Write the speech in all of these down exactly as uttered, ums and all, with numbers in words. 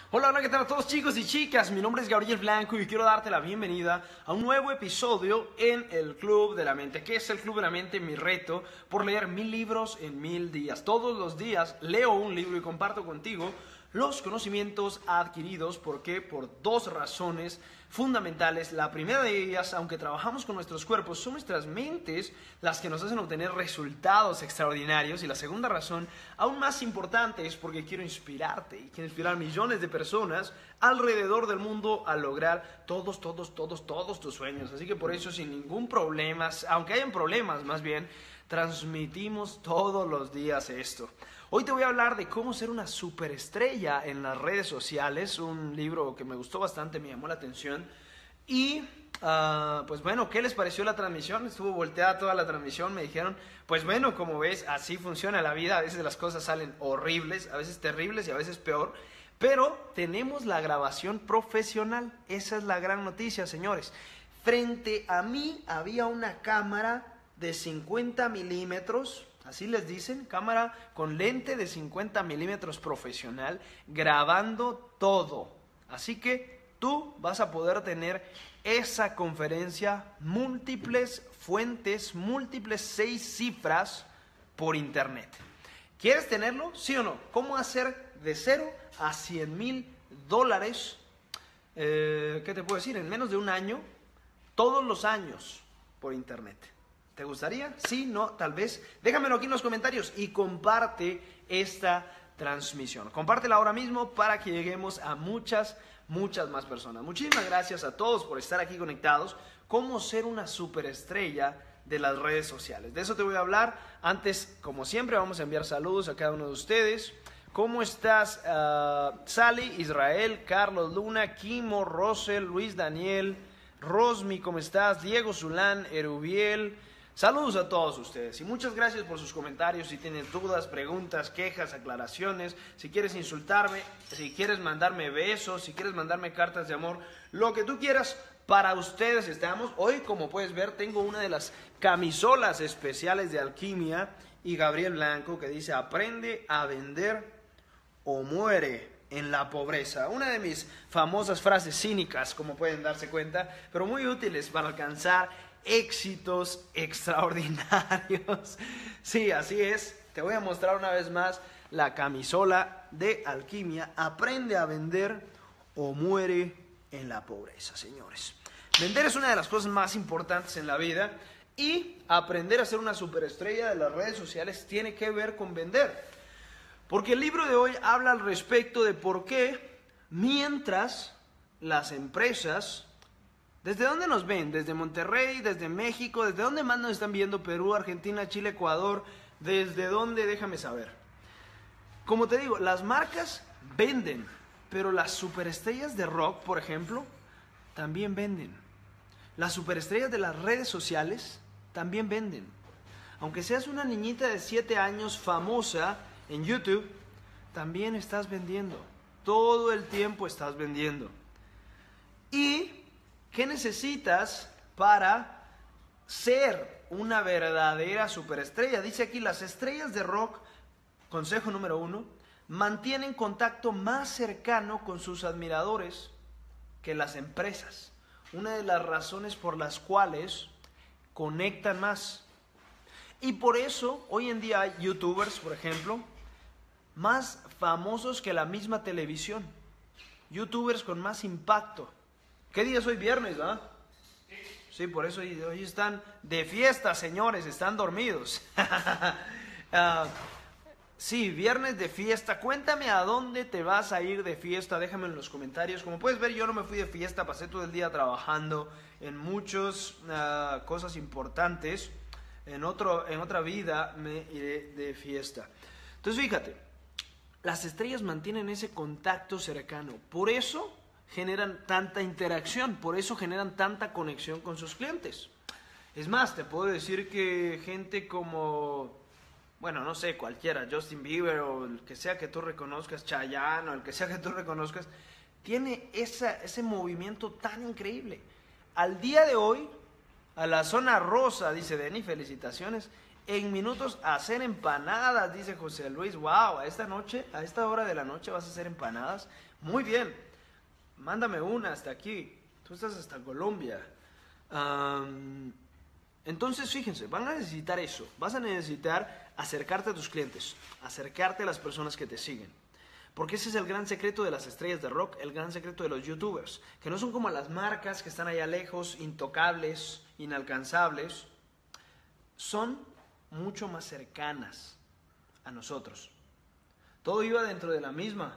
Hola, hola, ¿qué tal a todos chicos y chicas? Mi nombre es Gabriel Blanco y quiero darte la bienvenida a un nuevo episodio en el Club de la Mente. ¿Qué es el Club de la Mente? Mi reto por leer mil libros en mil días. Todos los días leo un libro y comparto contigo los conocimientos adquiridos. ¿Por qué? Por dos razones fundamentales. La primera de ellas, aunque trabajamos con nuestros cuerpos, son nuestras mentes las que nos hacen obtener resultados extraordinarios. Y la segunda razón, aún más importante, es porque quiero inspirarte y quiero inspirar a millones de personas alrededor del mundo a lograr todos, todos, todos, todos tus sueños. Así que por eso, sin ningún problema, aunque hayan problemas más bien, transmitimos todos los días esto. Hoy te voy a hablar de cómo ser una superestrella en las redes sociales, un libro que me gustó bastante, me llamó la atención. Y, uh, pues bueno, ¿qué les pareció la transmisión? Estuvo volteada toda la transmisión, me dijeron, pues bueno, como ves, así funciona la vida, a veces las cosas salen horribles, a veces terribles y a veces peor, pero tenemos la grabación profesional, esa es la gran noticia, señores. Frente a mí había una cámara de cincuenta milímetros, así les dicen, cámara con lente de cincuenta milímetros profesional, grabando todo. Así que tú vas a poder tener esa conferencia, múltiples fuentes, múltiples seis cifras por internet. ¿Quieres tenerlo? ¿Sí o no? ¿Cómo hacer de cero a cien mil dólares? Eh, ¿Qué te puedo decir? En menos de un año, todos los años por internet. ¿Te gustaría? Sí, no, tal vez. Déjamelo aquí en los comentarios y comparte esta transmisión. Compártela ahora mismo para que lleguemos a muchas, muchas más personas. Muchísimas gracias a todos por estar aquí conectados. Cómo ser una superestrella de las redes sociales. De eso te voy a hablar. Antes, como siempre, vamos a enviar saludos a cada uno de ustedes. ¿Cómo estás? Uh, Sally, Israel, Carlos Luna, Kimo, Rosel, Luis Daniel, Rosmi, ¿cómo estás? Diego Zulán, Erubiel. Saludos a todos ustedes y muchas gracias por sus comentarios. Si tienes dudas, preguntas, quejas, aclaraciones, si quieres insultarme, si quieres mandarme besos, si quieres mandarme cartas de amor, lo que tú quieras, para ustedes estamos. Hoy, como puedes ver, tengo una de las camisolas especiales de Alquimia y Gabriel Blanco que dice: aprende a vender o muere en la pobreza. Una de mis famosas frases cínicas, como pueden darse cuenta, pero muy útiles para alcanzar éxitos extraordinarios. Sí, así es. Te voy a mostrar una vez más la camisola de Alquimia. Aprende a vender o muere en la pobreza, señores. Vender es una de las cosas más importantes en la vida y aprender a ser una superestrella de las redes sociales tiene que ver con vender. Porque el libro de hoy habla al respecto de por qué mientras las empresas... ¿Desde dónde nos ven? ¿Desde Monterrey? ¿Desde México? ¿Desde dónde más nos están viendo? ¿Perú, Argentina, Chile, Ecuador? ¿Desde dónde? Déjame saber. Como te digo, las marcas venden, pero las superestrellas de rock, por ejemplo, también venden. Las superestrellas de las redes sociales también venden. Aunque seas una niñita de siete años famosa en YouTube, también estás vendiendo. Todo el tiempo estás vendiendo. Y... ¿qué necesitas para ser una verdadera superestrella? Dice aquí, las estrellas de rock, consejo número uno, mantienen contacto más cercano con sus admiradores que las empresas. Una de las razones por las cuales conectan más. Y por eso, hoy en día hay youtubers, por ejemplo, más famosos que la misma televisión. Youtubers con más impacto. ¿Qué día es hoy? Viernes, ¿verdad? Sí. Sí, por eso hoy, hoy están de fiesta, señores, están dormidos. uh, sí, viernes de fiesta. Cuéntame a dónde te vas a ir de fiesta, déjame en los comentarios. Como puedes ver, yo no me fui de fiesta, pasé todo el día trabajando en muchas uh, cosas importantes. En, otro, en otra vida me iré de fiesta. Entonces, fíjate, las estrellas mantienen ese contacto cercano. Por eso generan tanta interacción, por eso generan tanta conexión con sus clientes. Es más, te puedo decir que gente como, bueno, no sé, cualquiera, Justin Bieber o el que sea que tú reconozcas, Chayanne o el que sea que tú reconozcas, tiene esa, ese movimiento tan increíble. Al día de hoy, a la zona rosa, dice Denny, felicitaciones, en minutos a hacer empanadas, dice José Luis. Wow, a esta noche, a esta hora de la noche vas a hacer empanadas. Muy bien, mándame una hasta aquí. Tú estás hasta Colombia. Um, entonces, fíjense, van a necesitar eso. Vas a necesitar acercarte a tus clientes, acercarte a las personas que te siguen. Porque ese es el gran secreto de las estrellas de rock, el gran secreto de los youtubers, que no son como las marcas que están allá lejos, intocables, inalcanzables. Son mucho más cercanas a nosotros. Todo iba dentro de la misma.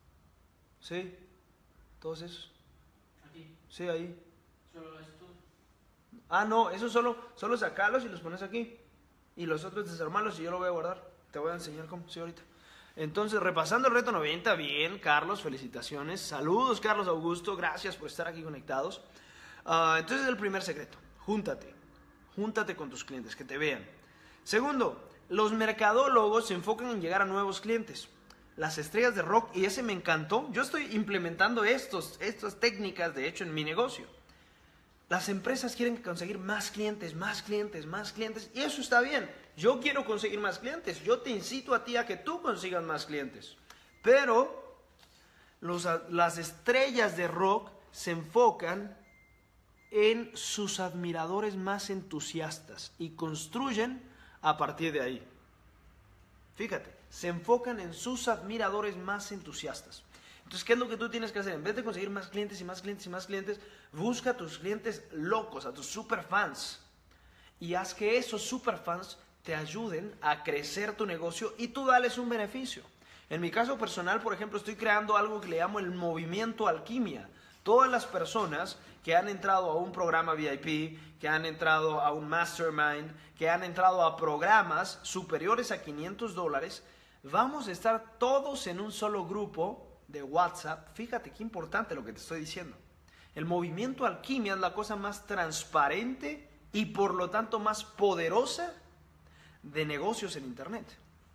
¿Sí? ¿Todos esos? Aquí. Sí, ahí. Solo esto. Ah, no, eso solo, solo sacarlos y los pones aquí. Y los otros desarmarlos y yo lo voy a guardar. Te voy a enseñar cómo, sí, ahorita. Entonces, repasando el reto noventa, bien, Carlos, felicitaciones. Saludos, Carlos Augusto, gracias por estar aquí conectados. Uh, entonces, el primer secreto, júntate. Júntate con tus clientes, que te vean. Segundo, los mercadólogos se enfocan en llegar a nuevos clientes. Las estrellas de rock, y ese me encantó. Yo estoy implementando estos, estas técnicas, de hecho, en mi negocio. Las empresas quieren conseguir más clientes, más clientes, más clientes, y eso está bien. Yo quiero conseguir más clientes. Yo te incito a ti a que tú consigas más clientes. Pero los, las estrellas de rock se enfocan en sus admiradores más entusiastas y construyen a partir de ahí. Fíjate, se enfocan en sus admiradores más entusiastas. Entonces, ¿qué es lo que tú tienes que hacer? En vez de conseguir más clientes y más clientes y más clientes, busca a tus clientes locos, a tus superfans. Y haz que esos superfans te ayuden a crecer tu negocio y tú dales un beneficio. En mi caso personal, por ejemplo, estoy creando algo que le llamo el movimiento alquimia. Todas las personas que han entrado a un programa V I P, que han entrado a un mastermind, que han entrado a programas superiores a quinientos dólares, vamos a estar todos en un solo grupo de WhatsApp. Fíjate qué importante lo que te estoy diciendo. El movimiento alquimia es la cosa más transparente y por lo tanto más poderosa de negocios en internet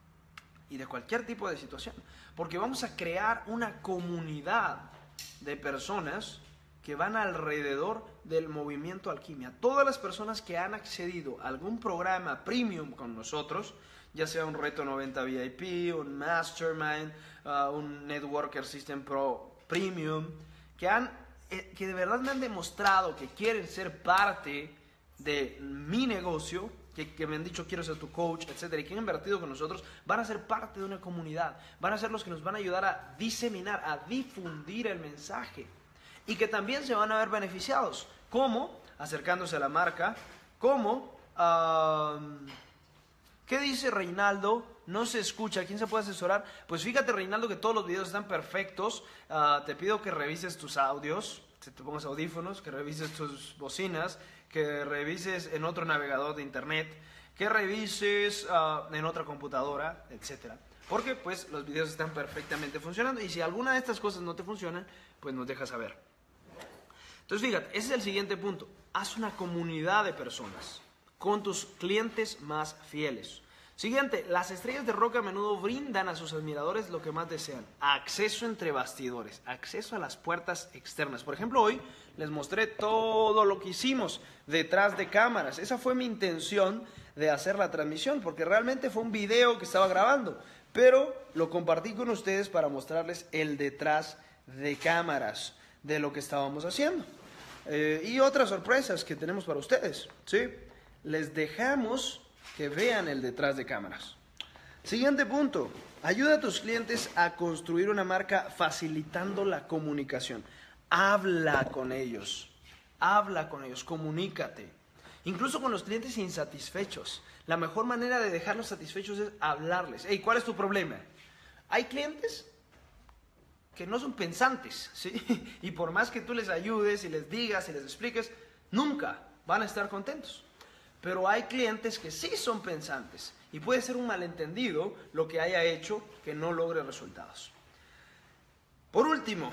y de cualquier tipo de situación, porque vamos a crear una comunidad de personas que van alrededor del movimiento alquimia. Todas las personas que han accedido a algún programa premium con nosotros, ya sea un reto noventa V I P, un mastermind, uh, un networker system pro premium, que han eh, que de verdad me han demostrado que quieren ser parte de mi negocio, que, que me han dicho quiero ser tu coach, etcétera, y que han invertido con nosotros, van a ser parte de una comunidad, van a ser los que nos van a ayudar a diseminar, a difundir el mensaje, y que también se van a ver beneficiados. ¿Cómo? Acercándose a la marca. ¿Cómo? Uh, ¿Qué dice Reinaldo? No se escucha. ¿Quién se puede asesorar? Pues fíjate, Reinaldo, que todos los videos están perfectos. Uh, te pido que revises tus audios, que te pongas audífonos, que revises tus bocinas, que revises en otro navegador de internet, que revises uh, en otra computadora, etcétera. Porque pues los videos están perfectamente funcionando, y si alguna de estas cosas no te funcionan, pues nos dejas saber. Entonces fíjate, ese es el siguiente punto. Haz una comunidad de personas con tus clientes más fieles. Siguiente, las estrellas de rock a menudo brindan a sus admiradores lo que más desean: acceso entre bastidores, acceso a las puertas externas. Por ejemplo, hoy les mostré todo lo que hicimos detrás de cámaras. Esa fue mi intención de hacer la transmisión, porque realmente fue un video que estaba grabando, pero lo compartí con ustedes para mostrarles el detrás de cámaras de lo que estábamos haciendo. Eh, y otras sorpresas que tenemos para ustedes, ¿sí? Les dejamos que vean el detrás de cámaras. Siguiente punto. Ayuda a tus clientes a construir una marca facilitando la comunicación. Habla con ellos. Habla con ellos. Comunícate. Incluso con los clientes insatisfechos. La mejor manera de dejarlos satisfechos es hablarles. Hey, ¿cuál es tu problema? Hay clientes que no son pensantes, ¿sí? Y por más que tú les ayudes y les digas y les expliques, nunca van a estar contentos. Pero hay clientes que sí son pensantes y puede ser un malentendido lo que haya hecho que no logre resultados. Por último,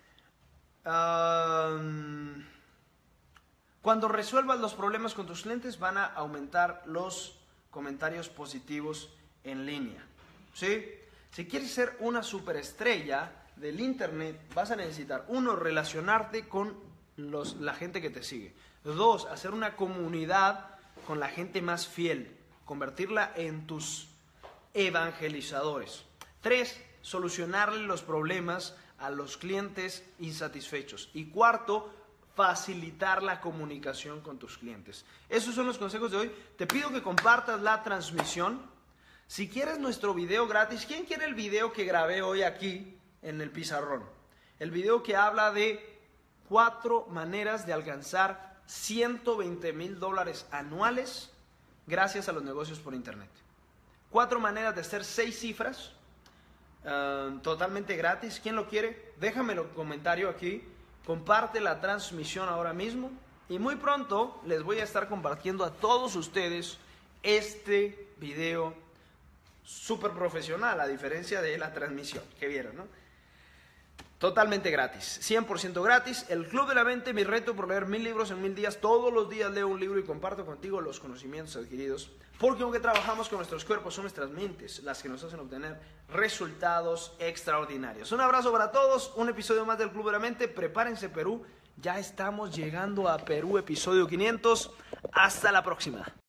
um, cuando resuelvas los problemas con tus clientes van a aumentar los comentarios positivos en línea, ¿sí? Si quieres ser una superestrella del internet, vas a necesitar, uno, relacionarte con los, la gente que te sigue. Dos, hacer una comunidad con la gente más fiel, convertirla en tus evangelizadores. Tres, solucionarle los problemas a los clientes insatisfechos. Y cuarto, facilitar la comunicación con tus clientes. Esos son los consejos de hoy. Te pido que compartas la transmisión. Si quieres nuestro video gratis, ¿quién quiere el video que grabé hoy aquí en el pizarrón? El video que habla de cuatro maneras de alcanzar ciento veinte mil dólares anuales gracias a los negocios por internet. Cuatro maneras de hacer seis cifras uh, totalmente gratis. ¿Quién lo quiere? Déjamelo en comentario aquí. Comparte la transmisión ahora mismo. Y muy pronto les voy a estar compartiendo a todos ustedes este video súper profesional, a diferencia de la transmisión que vieron, ¿no? Totalmente gratis, cien por ciento gratis. El Club de la Mente, mi reto por leer mil libros en mil días. Todos los días leo un libro y comparto contigo los conocimientos adquiridos. Porque aunque trabajamos con nuestros cuerpos, son nuestras mentes las que nos hacen obtener resultados extraordinarios. Un abrazo para todos, un episodio más del Club de la Mente. Prepárense, Perú. Ya estamos llegando a Perú, episodio quinientos. Hasta la próxima.